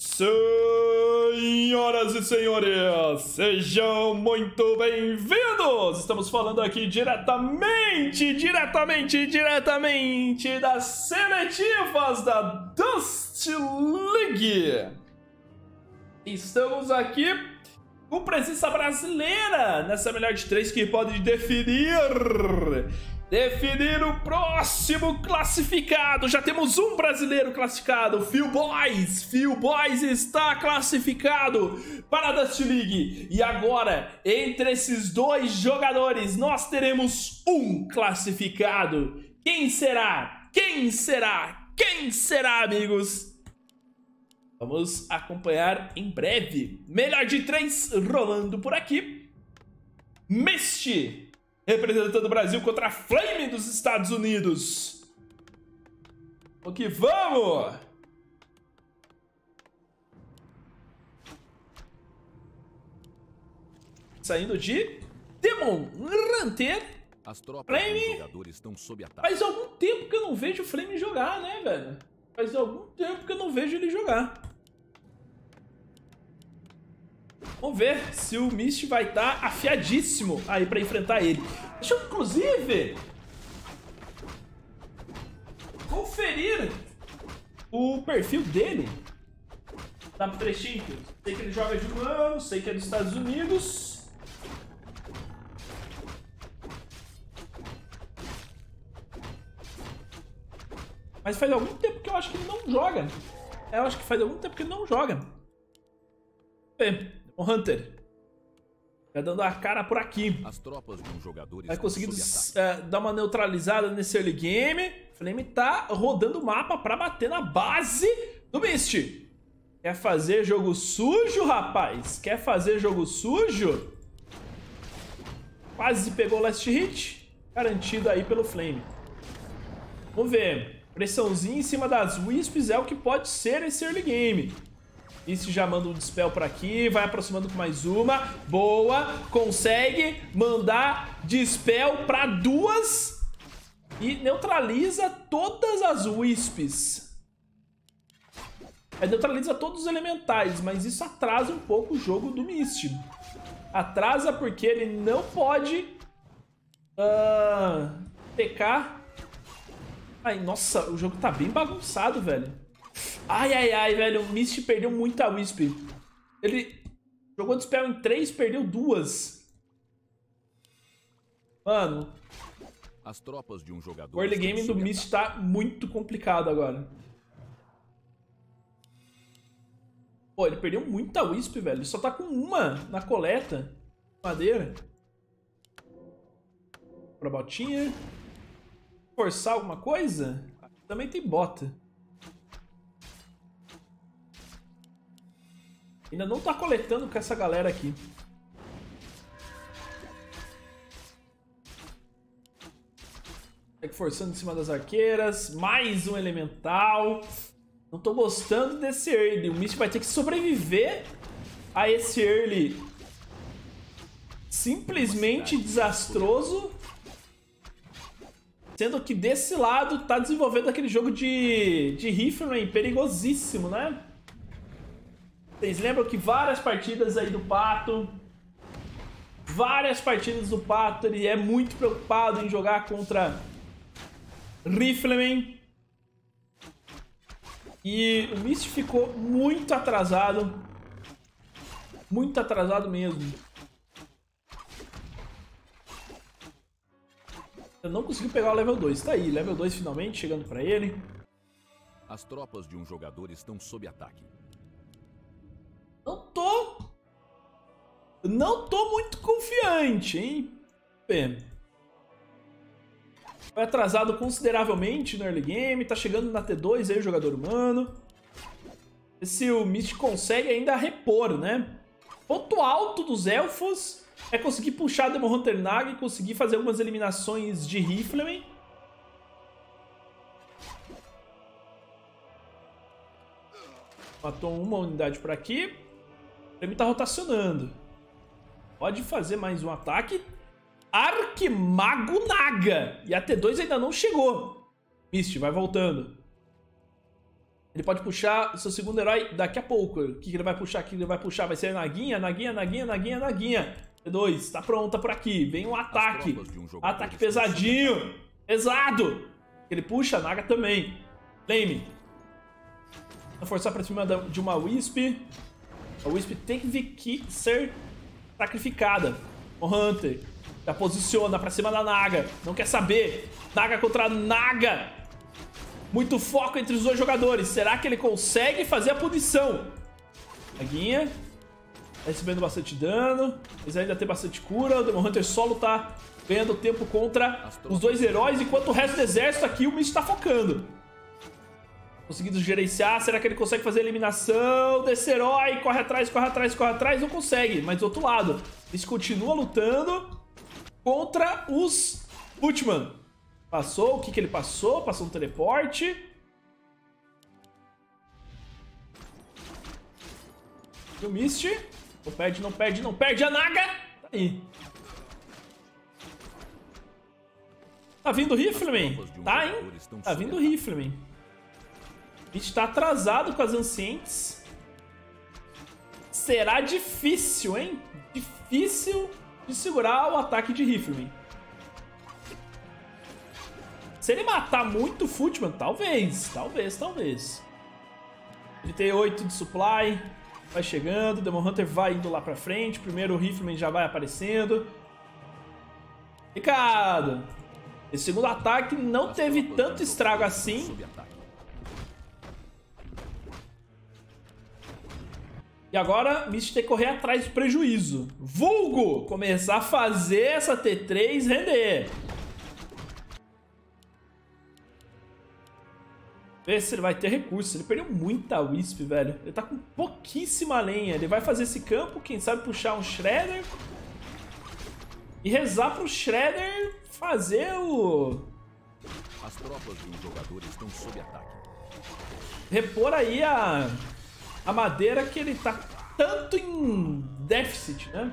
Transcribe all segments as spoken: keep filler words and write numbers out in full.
Senhoras e senhores, sejam muito bem-vindos! Estamos falando aqui diretamente, diretamente, diretamente das seletivas da Dust League. Estamos aqui com presença brasileira nessa melhor de três que pode definir... Definir o próximo classificado. Já temos um brasileiro classificado, Phil Boys. Phil Boys está classificado para a Dust League. E agora, entre esses dois jogadores, nós teremos um classificado. Quem será? Quem será? Quem será, amigos? Vamos acompanhar em breve. Melhor de três rolando por aqui. Misty representando o Brasil contra a Flame dos Estados Unidos. O que vamos! Saindo de Demon Hunter. As tropas Flame. dos jogadores estão sob ataque. Faz algum tempo que eu não vejo o Flame jogar, né, velho? Faz algum tempo que eu não vejo ele jogar. Vamos ver se o Misty vai estar afiadíssimo aí pra enfrentar ele. Deixa eu, inclusive, conferir o perfil dele. Dá pro trechinho. Sei que ele joga de um ano, sei que é dos Estados Unidos. Mas faz algum tempo que eu acho que ele não joga. Eu acho que faz algum tempo que ele não joga. Bem, o Hunter vai dando a cara por aqui. As tropas de um jogador vai conseguindo uh, dar uma neutralizada nesse early game. Flame tá rodando o mapa pra bater na base do Misty. Quer fazer jogo sujo, rapaz? Quer fazer jogo sujo? Quase pegou o last hit. Garantido aí pelo Flame. Vamos ver. Pressãozinha em cima das Wisps é o que pode ser esse early game. Misty já manda um dispel pra aqui, vai aproximando com mais uma. Boa, consegue mandar dispel pra duas e neutraliza todas as Wisps. É, neutraliza todos os elementais, mas isso atrasa um pouco o jogo do Misty. Atrasa porque ele não pode uh, pecar. Ai, nossa, o jogo tá bem bagunçado, velho. Ai, ai, ai, velho, o Misty perdeu muita Wisp. Ele jogou dispel em três, perdeu duas. Mano, as tropas de um jogador. o early game do Misty tá muito complicado agora. Pô, ele perdeu muita Wisp, velho. Ele só tá com uma na coleta. Madeira. Pra botinha. Forçar alguma coisa? Também tem bota. Ainda não tá coletando com essa galera aqui. Segue forçando em cima das arqueiras. Mais um elemental. Não tô gostando desse early. O Misty vai ter que sobreviver a esse early simplesmente desastroso. Sendo que desse lado tá desenvolvendo aquele jogo de, de Rifleman perigosíssimo, né? Vocês lembram que várias partidas aí do Pato, várias partidas do Pato, ele é muito preocupado em jogar contra Rifleman. E o Misty ficou muito atrasado, muito atrasado mesmo. Eu não consegui pegar o level dois, tá aí, level dois finalmente, chegando pra ele. As tropas de um jogador estão sob ataque. Não tô... Não tô muito confiante, hein? Bem, foi atrasado consideravelmente no early game. Tá chegando na T dois aí o jogador humano. Ver se o Misty consegue ainda repor, né? Ponto alto dos elfos é conseguir puxar Demon Hunter Naga e conseguir fazer algumas eliminações de Rifleman. Matou uma unidade por aqui. O Flame tá rotacionando. Pode fazer mais um ataque. Arquimago Naga. E a T dois ainda não chegou. Misty vai voltando. Ele pode puxar o seu segundo herói daqui a pouco. O que, que ele vai puxar? O que ele vai puxar? Vai ser a Naguinha, Naguinha, Naguinha, Naguinha, Naguinha. T dois, tá pronta por aqui. Vem um ataque. Um ataque pesadinho. Pesado. Ele puxa, a Naga também. Flame. Vou forçar pra cima de uma Wisp. A Wisp tem que vir aqui ser sacrificada. O Hunter já posiciona pra cima da Naga. Não quer saber. Naga contra Naga. Muito foco entre os dois jogadores. Será que ele consegue fazer a punição? Naguinha. Tá recebendo bastante dano. Eles ainda tem bastante cura. O Demon Hunter solo tá ganhando tempo contra os dois heróis. Enquanto o resto do exército aqui, o Mist tá focando. Conseguindo gerenciar. Será que ele consegue fazer a eliminação desse herói? Corre atrás, corre atrás, corre atrás. Não consegue. Mas do outro lado, Mist continua lutando contra os Footman. Passou. O que que ele passou? Passou um teleporte. E o Mist. Não perde, não perde, não perde. A Naga. Tá aí. Tá vindo o Rifleman. Tá, hein? Tá vindo o Rifleman. A gente tá atrasado com as Ancientes. Será difícil, hein? Difícil de segurar o ataque de Rifleman. Se ele matar muito o Footman, talvez, talvez, talvez. trinta e oito de supply. Vai chegando, o Demon Hunter vai indo lá pra frente. Primeiro o Rifleman já vai aparecendo. Recado. Esse segundo ataque não teve tanto estrago assim. E agora, Mist tem que correr atrás do prejuízo. Vulgo! Começar a fazer essa T três render. Ver se ele vai ter recursos. Ele perdeu muita Wisp, velho. Ele tá com pouquíssima lenha. Ele vai fazer esse campo, quem sabe puxar um Shredder. E rezar pro Shredder fazer o... As tropas de um jogador estão sob ataque. Repor aí a... a madeira que ele tá tanto em déficit, né?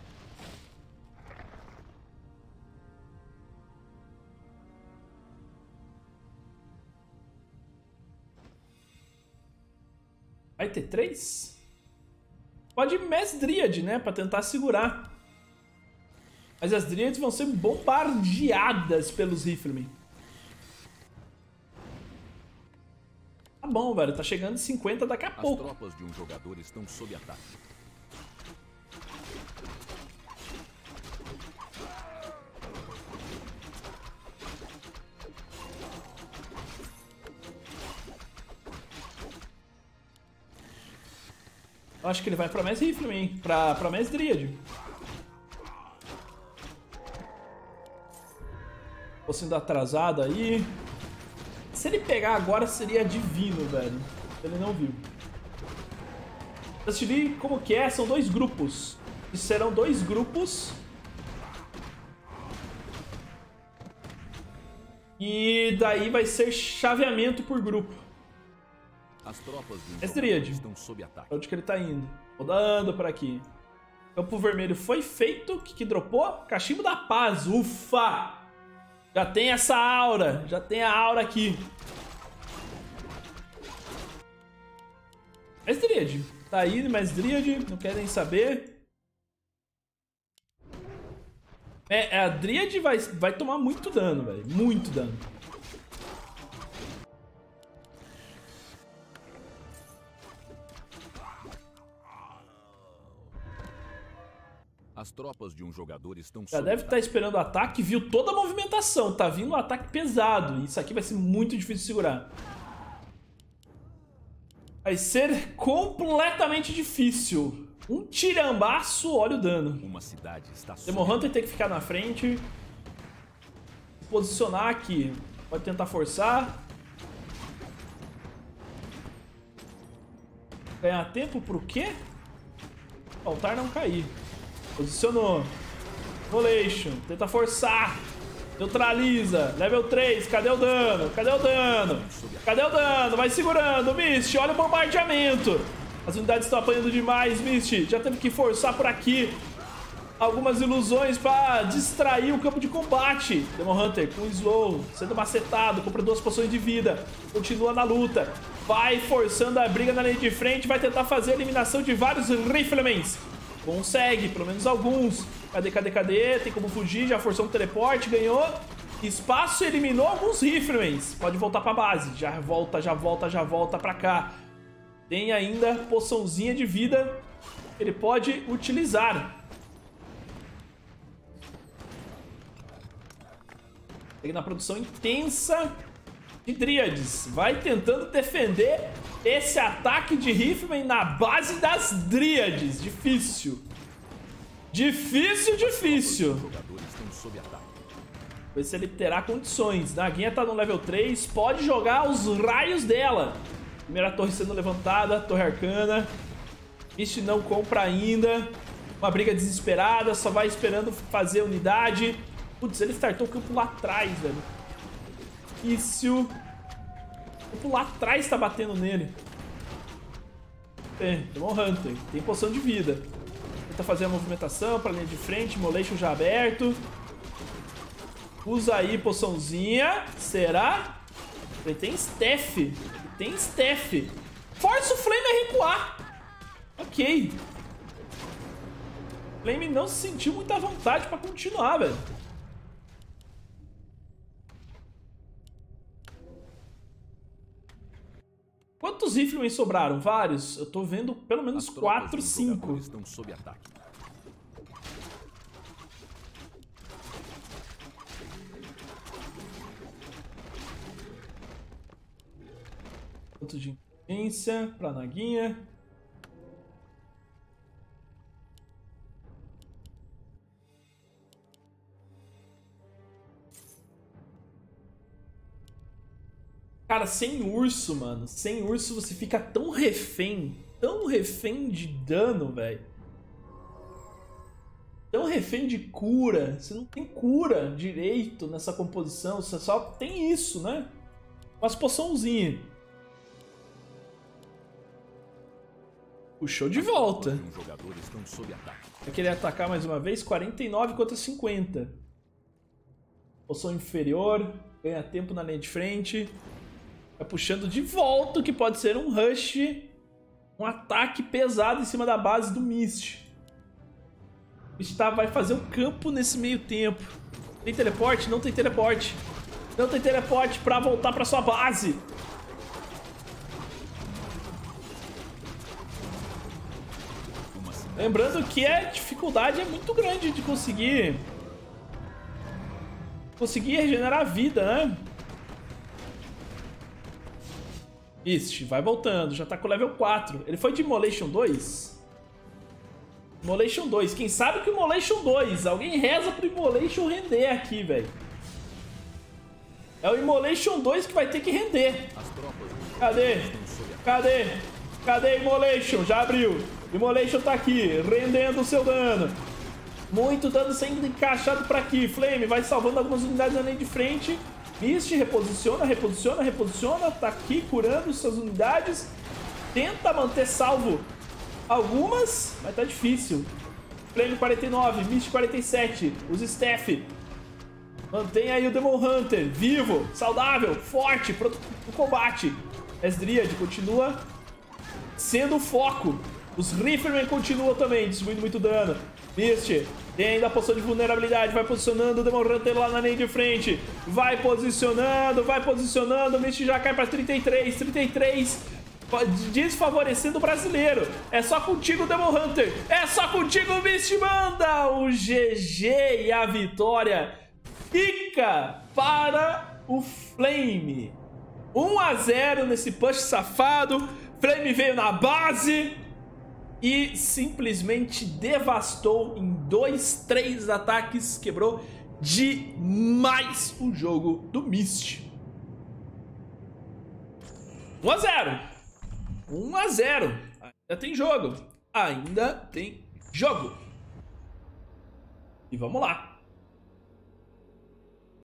Vai ter três? Pode ir Mass Dryad, né? Pra tentar segurar. Mas as Dryads vão ser bombardeadas pelos Riflemen. Tá bom, velho. Tá chegando em cinquenta daqui a pouco. As tropas de um jogador estão sob ataque. Eu acho que ele vai pra Mass Rifleman, pra, pra Mass Dryad. Tô sendo atrasado aí. Se ele pegar agora, seria divino, velho. Ele não viu. Dust League, como que é? São dois grupos. E serão dois grupos. E daí vai ser chaveamento por grupo. As tropas de um Mass Dryad. estão sob ataque. Pra onde que ele tá indo? Rodando por aqui. Campo vermelho foi feito. O que que dropou? Cachimbo da Paz. Ufa! Já tem essa aura. Já tem a aura aqui. Mass Dryad. Tá aí, Mass Dryad. Não quer nem saber. É, a Dryad vai, vai tomar muito dano, velho. Muito dano. As tropas de um jogador estão Já sob deve estar ataque. esperando o ataque, viu toda a movimentação. Tá vindo um ataque pesado. Isso aqui vai ser muito difícil de segurar. Vai ser completamente difícil. Um tirambaço, olha o dano. Uma cidade está sob Demon Hunter tem que ficar na frente. Posicionar aqui. Pode tentar forçar. Ganhar tempo pro quê? O altar não cair. Posicionou. Rolation. Tenta forçar. Neutraliza. Level três. Cadê o dano? Cadê o dano? Cadê o dano? Vai segurando. Mist, olha o bombardeamento. As unidades estão apanhando demais, Mist. Já teve que forçar por aqui. algumas ilusões para distrair o campo de combate. Demon Hunter com slow, sendo macetado, compra duas poções de vida, continua na luta, vai forçando a briga na linha de frente, vai tentar fazer a eliminação de vários Riflemans. Consegue, pelo menos alguns. Cadê, cadê, cadê? Tem como fugir, já forçou um teleporte, ganhou espaço, eliminou alguns Riflemans. Pode voltar pra base, já volta, já volta, já volta pra cá. Tem ainda poçãozinha de vida que ele pode utilizar. Tem na produção intensa de Dríades. Vai tentando defender esse ataque de Rifleman na base das Dríades. Difícil. Difícil, difícil. Ver se ele terá condições. Naguinha tá no level três. Pode jogar os raios dela. Primeira torre sendo levantada. Torre arcana. Este não compra ainda. Uma briga desesperada. Só vai esperando fazer unidade. Putz, ele startou o campo lá atrás, velho. Difícil. O campo lá atrás tá batendo nele. É, Demon Hunter. Tem poção de vida. Tenta fazer a movimentação pra linha de frente. Immolation já aberto. Usa aí poçãozinha. Será? Ele tem Staff. Ele tem Staff. Força o Flame a recuar. Ok. O Flame não se sentiu muita vontade pra continuar, velho. Quantos Riflemen sobraram? Vários? Eu tô vendo pelo menos quatro, cinco. Estão sob ataque. Ponto de inteligência pra Naguinha. Cara, sem urso, mano. Sem urso você fica tão refém. Tão refém de dano, velho. Tão refém de cura. Você não tem cura direito nessa composição. Você só tem isso, né? Umas poçãozinhas. Puxou de volta. Vai querer atacar mais uma vez. quarenta e nove contra cinquenta. Poção inferior. Ganha tempo na linha de frente. Vai puxando de volta, o que pode ser um rush, um ataque pesado em cima da base do Mist. O Mist tá, vai fazer o campo nesse meio tempo. Tem teleporte? Não tem teleporte. Não tem teleporte pra voltar pra sua base. Lembrando que a dificuldade é muito grande de conseguir... Conseguir regenerar a vida, né? Mist, vai voltando, já tá com level quatro. Ele foi de Immolation dois? Immolation dois, quem sabe que o Immolation dois? Alguém reza pro Immolation render aqui, velho. É o Immolation dois que vai ter que render. Cadê? Cadê? Cadê Immolation? Já abriu. Immolation tá aqui, rendendo o seu dano. Muito dano sendo encaixado pra aqui. Flame vai salvando algumas unidades na linha de frente. Mist reposiciona, reposiciona, reposiciona. Tá aqui curando suas unidades. Tenta manter salvo algumas, mas tá difícil. Flame quarenta e nove, Mist quarenta e sete. Os Staff. Mantém aí o Demon Hunter vivo, saudável, forte, pronto pro combate. Esdríade continua sendo o foco. Os Riflemen continuam também, distribuindo muito dano. Mist tem ainda a poção de vulnerabilidade. Vai posicionando o Demon Hunter lá na linha de frente. Vai posicionando, vai posicionando. O Mist já cai para trinta e três. trinta e três. Desfavorecendo o brasileiro. É só contigo, Demon Hunter. É só contigo, o Mist manda o G G. E a vitória fica para o Flame. um a zero nesse push safado. Flame veio na base e simplesmente devastou em dois, três ataques. Quebrou demais o jogo do Mist. um a zero. um a zero. Ainda tem jogo. Ainda tem jogo. E vamos lá.